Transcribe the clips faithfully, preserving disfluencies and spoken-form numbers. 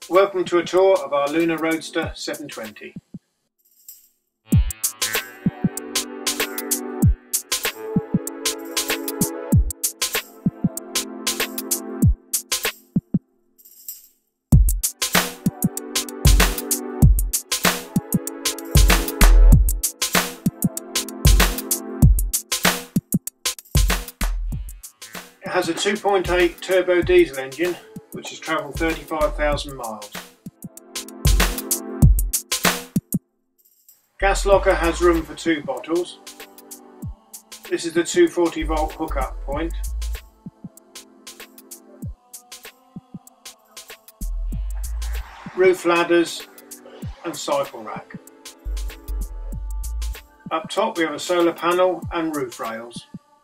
Welcome to a tour of our Luna Roadster seven twenty. It has a two point eight turbo diesel engine which has travelled thirty-five thousand miles. Gas locker has room for two bottles. This is the two hundred forty volt hookup point. Roof ladders and cycle rack. Up top we have a solar panel and roof rails.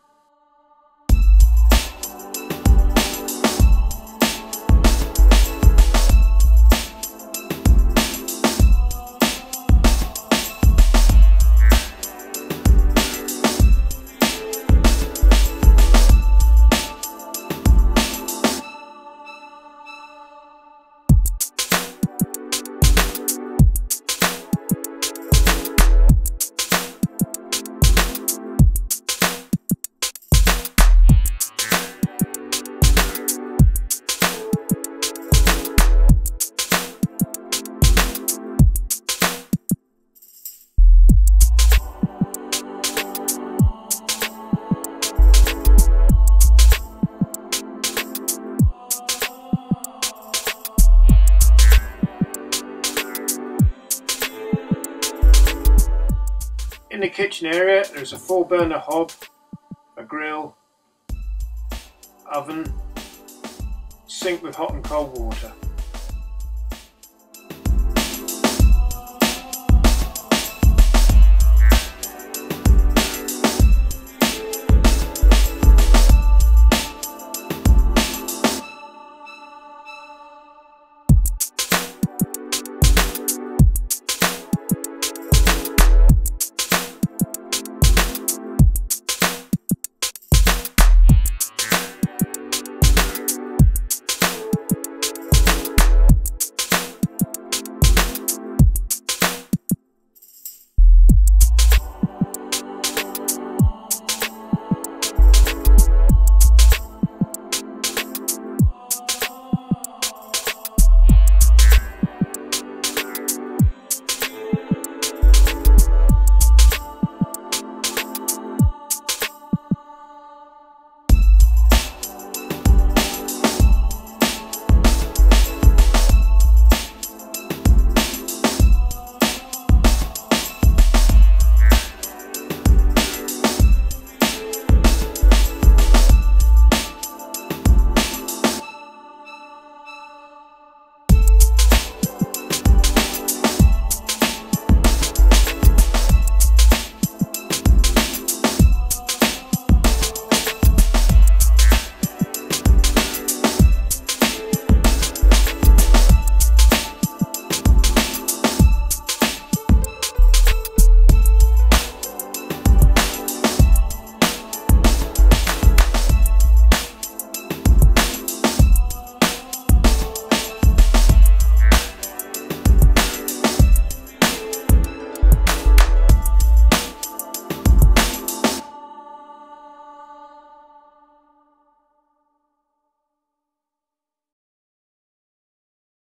In the kitchen area there's a four burner hob, a grill, oven, sink with hot and cold water.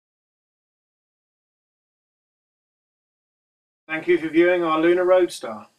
Thank you for viewing our Luna Roadster.